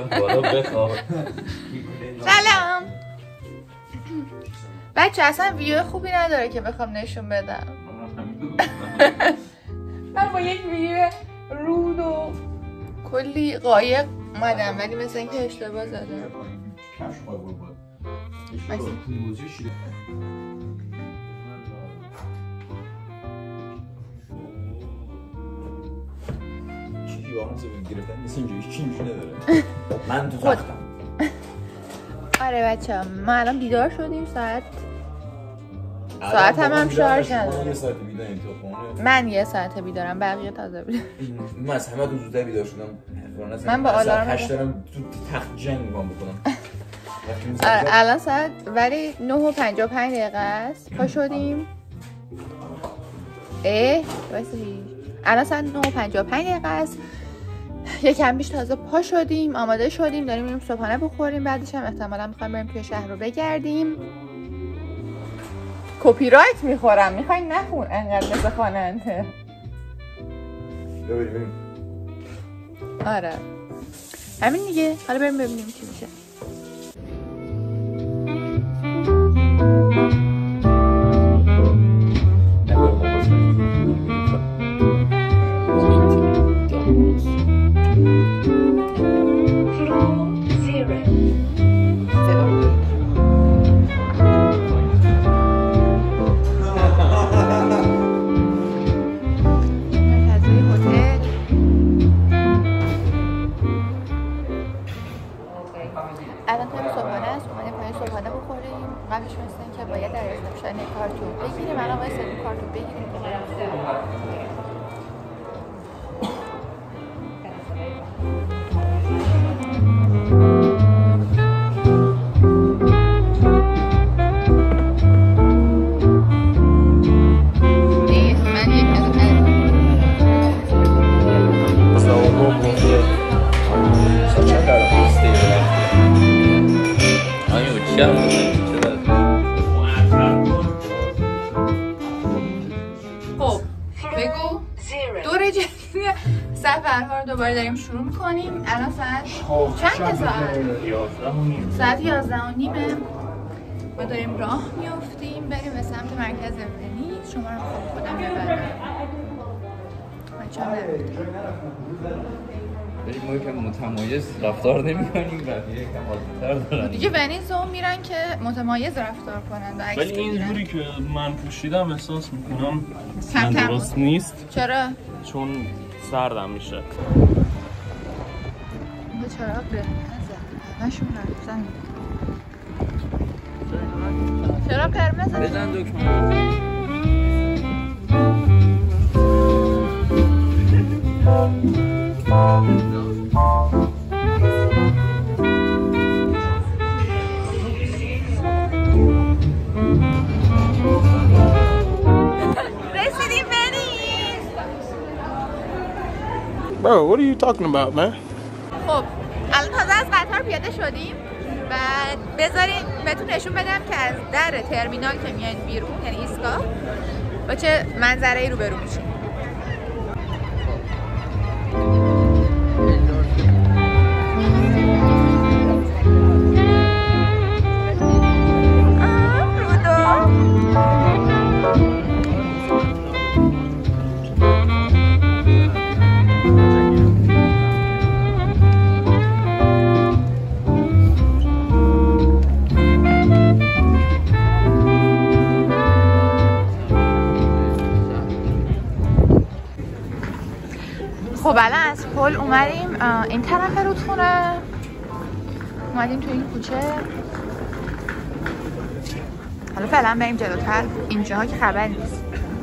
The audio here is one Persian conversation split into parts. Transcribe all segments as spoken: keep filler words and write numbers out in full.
بالا بخواب. سلام بچه، اصلا ویو خوبی نداره که بخوام نشون بدم. من با یک ویو رود و کلی قایق اومدم ولی مثل اینکه اشتباه زده. من تو تختم. آره بچه ما الان بیدار شدیم. ساعت ساعت هم هم شارژ ندارم. یه ساعت بیداریم تو خونه. من یه ساعت بیدارم، بقیه تازه بیدارم. من از همه تو زودتر بیدار شدم. من با آلارم هشت دارم تو تخت جنگ میگم بکنم. آره الان ساعت ولی نه و پنجاه و پنج دقیقه است. پا شدیم. اه واسه الان ساعت نه و پنجاه و پنج دقیقه است. یکم بیش تازه پا شدیم، آماده شدیم، داریم میریم صبحانه بخوریم. بعدش هم احتمالاً میخوایم بریم توی شهر رو بگردیم. کپی رایت میخورم، میخوای نخون انقدر مثل خواننده. بریم. آره همین دیگه. حالا بریم ببینیم چی میشه. الان تایم صبحانه است، اومدیم پایین صبحانه بخوریم. قبلش مثل این که باید در ریزنشن کارتون بگیریم. الان باید سری کارتون بگیریم که خب بگو دوره جدید سفرها رو دوباره داریم شروع میکنیم. الان ساعت چند ساعت؟ ساعت یازده و نیمه. ما داریم راه میافتیم بریم به سمت مرکز ونیز. شما رو خود خودم ببرم. من چند نمیدونم بریم ما یکم متمایز رفتار نمی کنیم بقیه یکم عادی‌تر دارن دیگه. ونیز رو میرن که متمایز رفتار کنن و عکس ولی بگیرن. اینجوری که من پوشیدم احساس میکنم کم کم درست نیست. چرا؟ چون سردم میشه. به چراغ قرمزه همشون رفتن. چرا قرمزه؟ بزن دکمه. رسیدیم ونیز. Bro, what are you talking about, man? خب الان تازه از قطار پیاده شدیم. بعد بذارین بهتون نشون بدم که از در ترمینال که میاین بیرون یعنی ایستگاه با چه منظره‌ای روبرو میشین. خب الان از پل اومدیم این طرف رودخونه. اومدیم تو این کوچه. حالا فعلا بریم جلوتر. اینجاها که خبر نیست.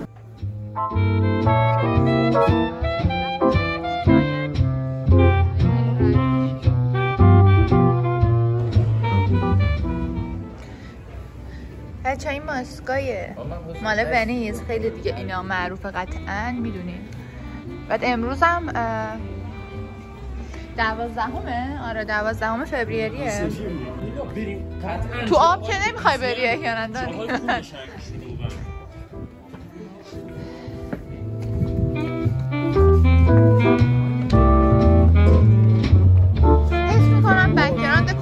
بچه این ماسکای مال ونیز خیلی دیگه اینا معروفه قطعا میدونین. بعد امروز هم دوازدهمه. آره دوازدهم فوریه. تو آب که نمیخوای بری احیانا داری. حس میکنم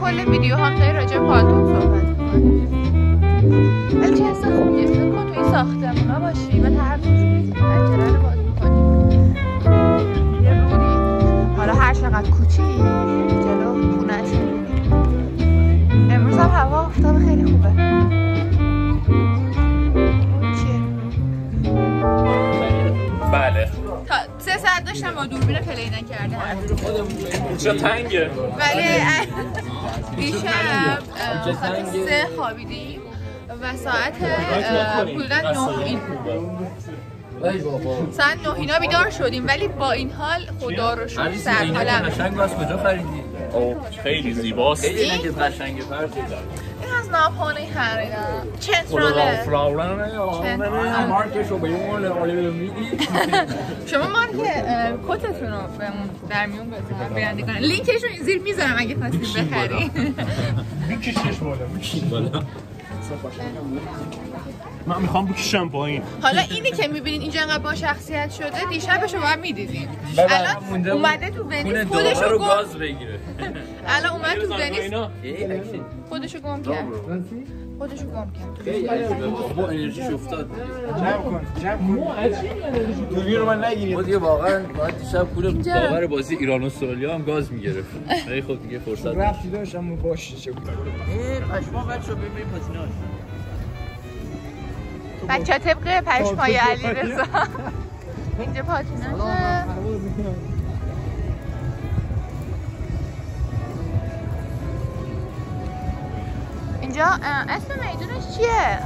کل ویدیو هم خیلی راجع به پالتو صحبت می‌کنیم. ولی چه حس خوبیه فکر کن توی ساختمونا باشی و طرف پنجره رو باز می‌کنی. یه رودی حالا هر چقدر کوچیک جلو خونه‌اش می‌بینی. امروز هم هوا آفتاب خیلی خوبه. چیه؟ بله. تا سه ساعت داشتم با دوربین پلی نکردم. اینجا تنگه. ولی دیشب ساعت سه خوابیدیم و ساعت حدوداً نه این ساعت نه اینا بیدار شدیم ولی با این حال خدا رو شکر سرحالم. قشنگ از کجا خریدی؟ اوه خیلی زیباست. خیلی رنگت قشنگه فرض. این از ناپانه خریدم. چنتراله. مارکشو به اون عالی میگی. شما مارک کتتون رو بهمون در میون بذار برندگان. لینکش رو زیر میذارم اگه خواستید بخرید. میکشش بالا میکشش بالا. من میخوام بکشم پایین. حالا اینی که میبینید اینجا انقدر با شخصیت شده دیشبشو باید میدیدید. الان اومده تو ونیز خودشو رو گم گاز بگیره. الان اومد تو ونیز خودشو گم کرد. خودشو گم کرد. با انرژیش افتاد. جمع کن جمع کن دوربین رو من نگیرید. دیگه واقعا بعد دیشب پول داور بازی ایران و استرالیا هم گاز میگرفت. خیلی خب دیگه فرصت رفتی داشتم اون باشه چه بود. این پشما بچا ببین پاتیناژ. بچه‌ها طبق پشمای علیرضا اینجا پاتیناژه. اینجا اسم میدونش چیه؟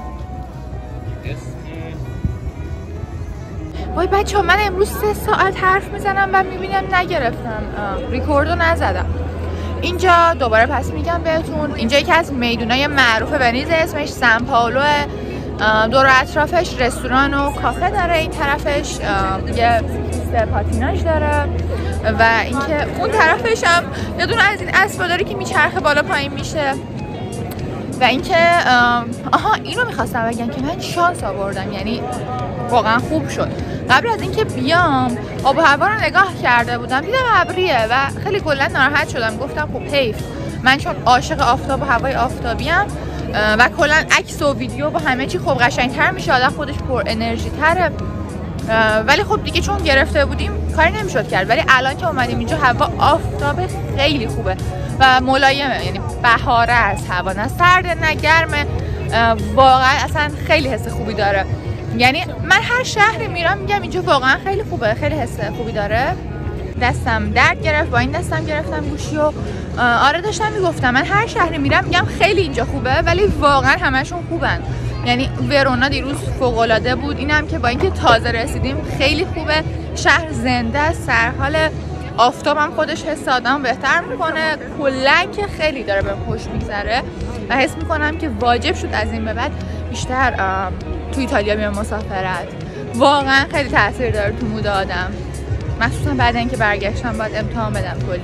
وای بچه ها من امروز سه ساعت حرف میزنم و میبینم نگرفتم ریکوردو نزدم. اینجا دوباره پس میگم بهتون اینجا یکی از میدونای معروف ونیز اسمش سان پائولو. دور اطرافش رستوران و کافه داره. این طرفش یه پیست پاتیناژ داره و اینکه اون طرفش هم یه دونه از این اسبا داره که میچرخه بالا پایین میشه. و اینکه آها اینو میخواستم بگم که من شانس آوردم یعنی واقعا خوب شد. قبل از اینکه بیام آب و هوا رو نگاه کرده بودم دیدم ابریه و خیلی کلا ناراحت شدم. گفتم خب حیف من چون عاشق آفتاب و هوای آفتابی ام و کلا عکس و ویدیو با همه چی خب قشنگتر میشه آدم خودش پر انرژی تره. ولی خب دیگه چون گرفته بودیم کاری نمیشد کرد. ولی الان که اومدیم اینجا هوا آفتاب خیلی خوبه و ملایمه یعنی بهاره از هوا نه سرده نه گرمه. واقعا اصلا خیلی حس خوبی داره. یعنی من هر شهری میرم میگم اینجا واقعا خیلی خوبه خیلی حس خوبی داره. دستم درد گرفت با این دستم گرفتم گوشی و آره داشتم میگفتم من هر شهری میرم میگم خیلی اینجا خوبه ولی واقعا همشون خوبن. یعنی ورونا دیروز فوق العاده بود. اینم که با اینکه تازه رسیدیم خیلی خوبه. شهر زنده است سرحال. آفتابم خودش حس آدم بهتر میکنه. کلا که خیلی داره بهم خوش میگذره و حس میکنم که واجب شد از این به بعد بیشتر تو ایتالیا بیام مسافرت. واقعا خیلی تاثیر داره تو مود آدم مخصوصا بعد اینکه برگشتم باید امتحان بدم کلی.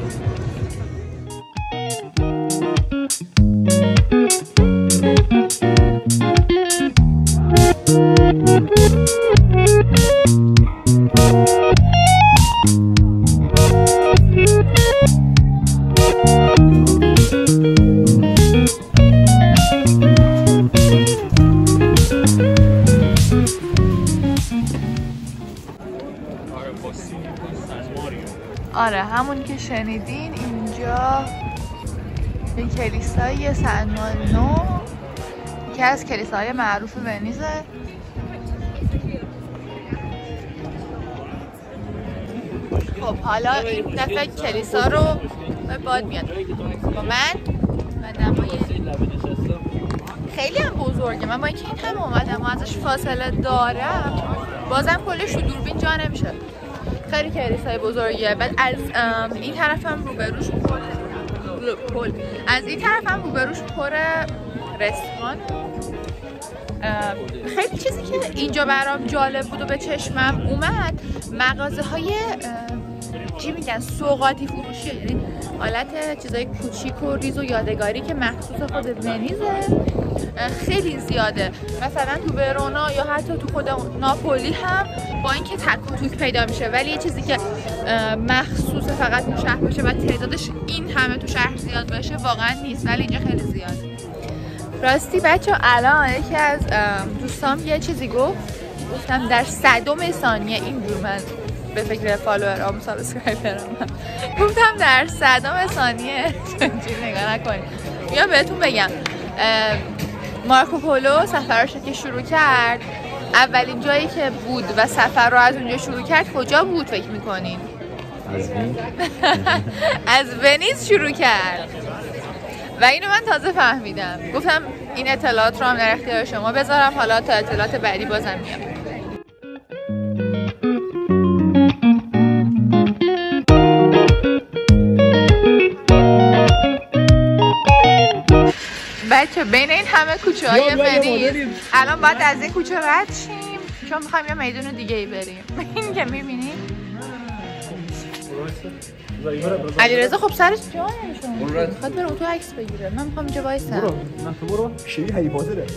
آره همون که شنیدین اینجا این کلیسای سن مارینو که از کلیساهای معروف ونیزه. خب حالا این دفعه کلیسا رو به باد میاد با من و دمای خیلی هم بزرگه. من با اینکه این هم اومدم و ازش فاصله دارم بازم کلش تو دوربین جا نمیشه. خیلی کلیسای بزرگیه. بعد از این طرفم روبروش پر پل از این طرفم روبروش پر رستوران. خیلی چیزی که اینجا برام جالب بود و به چشمم اومد مغازه های چی میگن سوغاتی فروشیه. یعنی حالت چیزای کوچیک و ریز و یادگاری که مخصوص خود ونیزه خیلی زیاده. مثلا تو ورونا یا حتی تو خود ناپولی هم با اینکه تک و توک پیدا میشه ولی یه چیزی که مخصوص فقط اون شهر باشه و تعدادش این همه تو شهر زیاد باشه واقعا نیست، ولی اینجا خیلی زیاده. راستی بچه الان یکی از دوستام یه چیزی گفت، گفتم در صدم ثانیه، اینجور من به فکر فالوورام سابسکرایبرام گفتم در صدم ثانیه چیزی نگاه نکنید. یا بهتون بگم مارکوپولو سفرش که شروع کرد، اولین جایی که بود و سفر رو از اونجا شروع کرد کجا بود فکر میکنین؟ از ونیز از ونیز شروع کرد و اینو من تازه فهمیدم. گفتم این اطلاعات رو هم در اختیار شما بذارم، حالا تا اطلاعات بعدی بازم میام. بچه بین این همه کوچه های ونیز الان باید از این کوچه رد شیم چون میخوایم یه میدون دیگه ای بریم. این که میبینیم علیرضا خب سرش جا نمیشون میخواد بره تو عکس بگیره. من میخوام اینجا وایسم. برو نه تو برو شیری هری پاتره.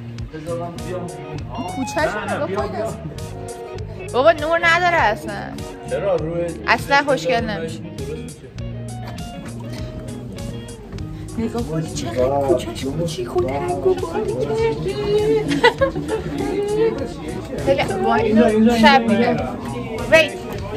کوچه‌شو نگاه کن بابا، نور نداره اصلا. چرا روی اصلا خوشگل نمیشه. نگاه کنی چقدر کوچه‌ش کوچیک و تنگ و باری کردی. خیلی وای شب میگه ویت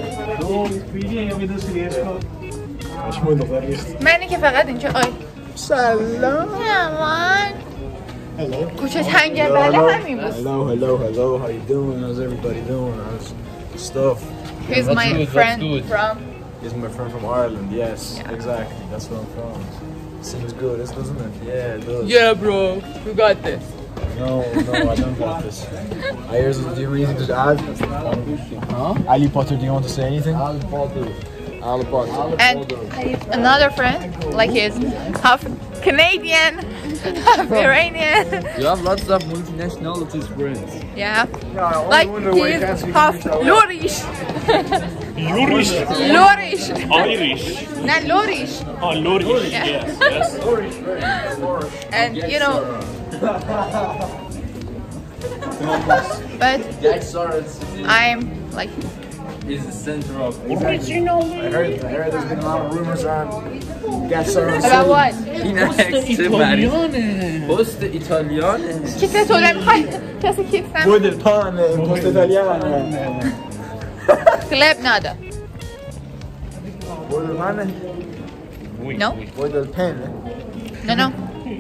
منی که فقط اینجا آی سلام من کوچه تنگه بله همین بود. Hello, hello, hello, how you doing? How's everybody doing? How's stuff? He's my friend from He's my friend from Ireland, yes, yeah. Exactly, that's where I'm from. Seems good, doesn't it? Yeah, it does. Yeah, bro, you got this. No, no, I don't got this. Ayers, do you have anything to add? Huh? Ali Potter, do you want to say anything? Ali Potter. Ali Potter. And another friend, like his half Canadian, half Iranian. You have lots of multinationalities friends. Yeah. Like he's half Lorish. Lorish. Lorish. Irish. Not Lorish. Oh, Lorish. Yeah. Yes, yes. And you know. But I'm like is the center of original. I heard, I heard there's been a lot of rumors around Get Soros. about what? Post Italiane. Kisse tole میخوای کسی کیپسم Poi del pane, posto italiano. کلب نادا Poi del pane? No? Poi del penne? No, no.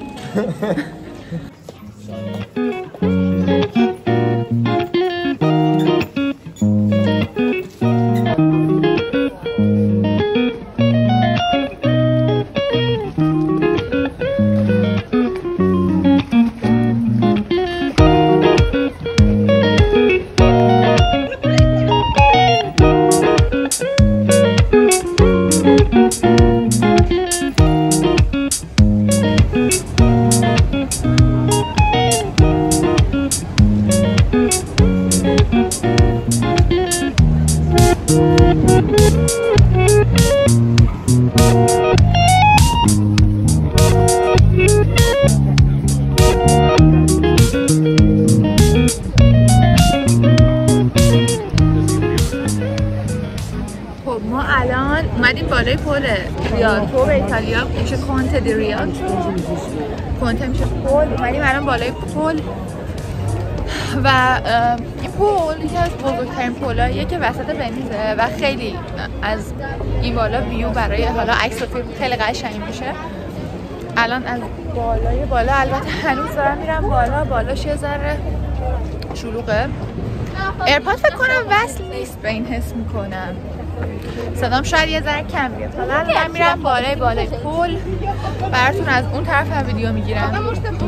ما الان اومدیم بالای پل ریالتو به ایتالیا، میشه کنت دی ریالتو، کنت میشه پل. اومدیم الان بالای پل و این پل یکی از بزرگترین پلاییه که وسط ونیزه و خیلی از این بالا ویو برای حالا عکس و فیلم خیلی قشنگ میشه. الان از بالای بالا البته هنوز دارم میرم بالا، بالاش یه ذره شلوغه. ایرپاد فکر کنم وصل نیست به این حس میکنم، صدام شاید یه ذره کم بیاد. حالا الان میرم بالای بالای پل براتون از اون طرف هم ویدیو میگیرم.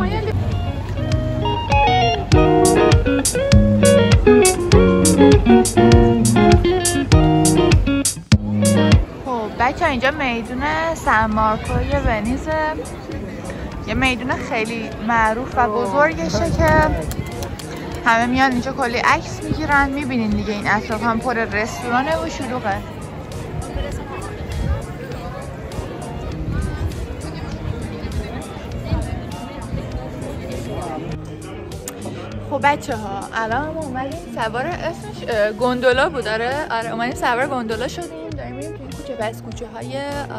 خب بچه اینجا میدون سن مارکوی ونیزه، یه میدون خیلی معروف و بزرگشه که همه میان اینجا کلی عکس میگیرن. میبینین دیگه این اطراف هم پر رستورانه و شلوغه. خب بچه ها الان ما اومدیم سوار، اسمش گوندولا بود، آره آره اومدیم سوار گوندولا شدیم، داریم بس کوچه های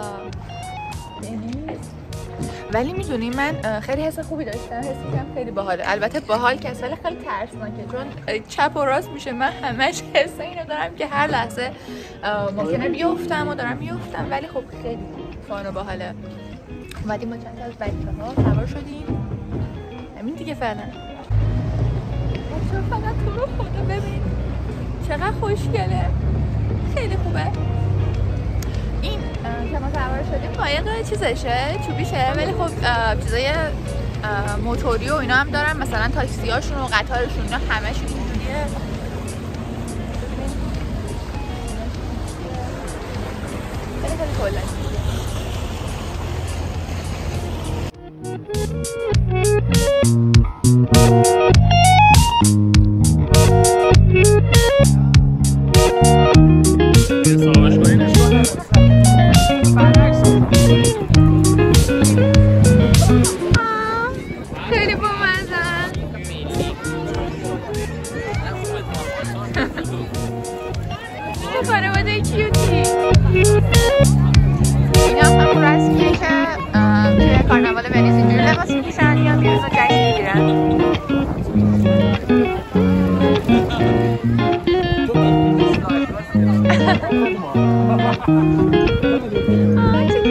ولی میدونی من خیلی حس خوبی داشتم، حس می‌کردم خیلی باحاله. البته باحال که اصلا خیلی ترسناکه چون چپ و راست میشه. من همش حس اینو دارم که هر لحظه ممکنه بیفتم و دارم میفتم، ولی خب خیلی فان و باحاله. اومدیم با چند تا از بچه‌ها سوار شدیم. همین دیگه فعلا. بچه‌ها فقط تو رو خدا ببین چقدر خوشگله، خیلی خوبه. این که ما سوار شدیم قایق چیزشه، چوبیشه، ولی خب چیزای موتوری و اینا هم دارن، مثلا تاکسی‌هاشون و قطارشون اینا همشون اینجوریه. خیلی خیلی کلاً خیلی بامزن. چه خانواده کیوتی. اینا هم همون رسمیه که توی کارناوال ونیز اینجوری لباس میپوشن یا میرون و جشن میگیرن. آه چه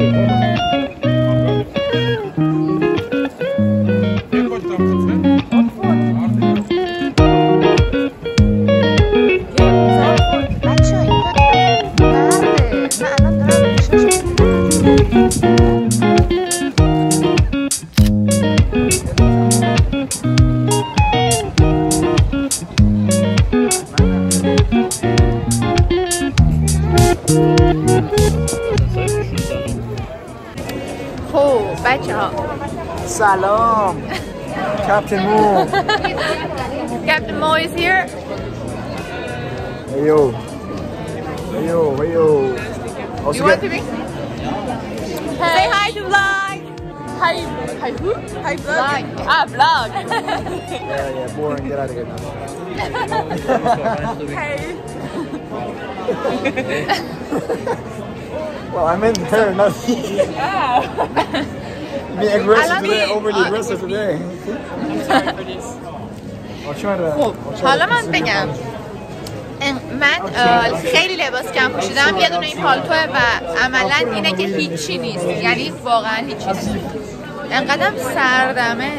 خب بچه ها سلام. Captain Mo. Captain Mo is here. Hey yo. Hey yo, hey yo. Also You want get- to be? Say hi to vlog. Hi, hi who? Hi vlog. Ah, vlog. Yeah, yeah, boring. Get out of here now. Hey. Well, I meant her, not you. Being aggressive Alami- today, overly uh, aggressive today. I'm sorry for this. I'll try to. خب I'll try حالا to من consider بگم my- من اه، خیلی لباس کم پوشیدم. یه دونه این پالتوه و عملا اینه که هیچی نیست، یعنی واقعا هیچی نیست. انقدرم سردمه،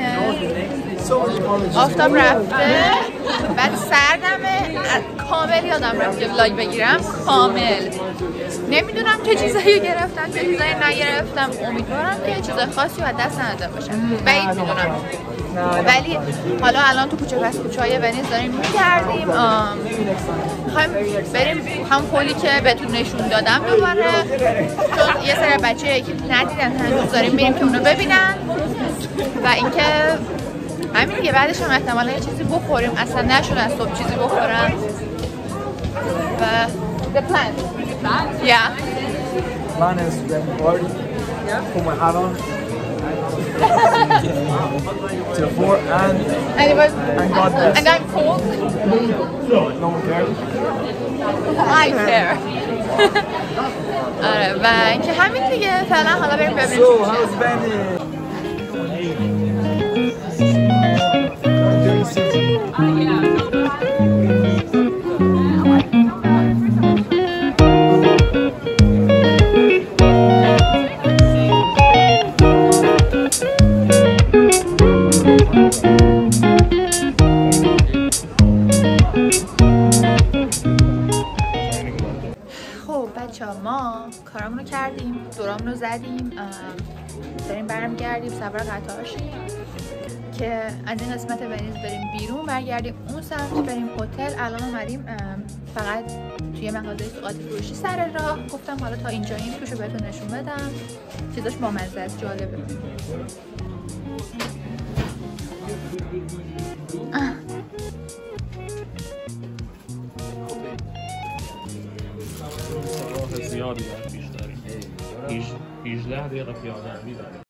آفتاب رفته، بعد سردمه کامل. یادم رفت که ولاگ بگیرم کامل. نمیدونم چه چیزایی گرفتم چه چیزایی نگرفتم. امیدوارم که چیز خاصی از دست نداده باشم، بعید میدونم. ولی حالا الان تو کوچه پس کوچه های ونیز داریم میگردیم. میخوایم بریم هم پلی که بهتون نشون دادم دوباره، چون یه سری بچه که ندیدن هنوز داریم میریم که اونو ببینن. و اینکه همین دیگه بعدش هم احتمالا یه چیزی بخوریم. اصلا نشد از صبح چیزی بخورم. و the plan. Yeah. Plan is to get party, put my hat on to the floor, and And it was and God bless. and I'm cold. No one cares. I care. آره و اینکه همین دیگه. فعلا حالا بریم ببینیم So, چی how's میشه. Benny? خب بچه ها ما کارامون رو کردیم، دورامون رو زدیم، داریم برمیگردیم سوار قطار شیم که از این قسمت ونیز بریم بیرون، برگردیم اون سمت بریم هتل. الان اومدیم فقط توی مغازه سوغاتی فروشی سر راه. گفتم حالا تا اینجاییم توشو بهتون نشون بدم، چیزاش بامزه است، جالبه. راه زیادی باید پیش داریم. هجده دقیقه پیاده روی داریم.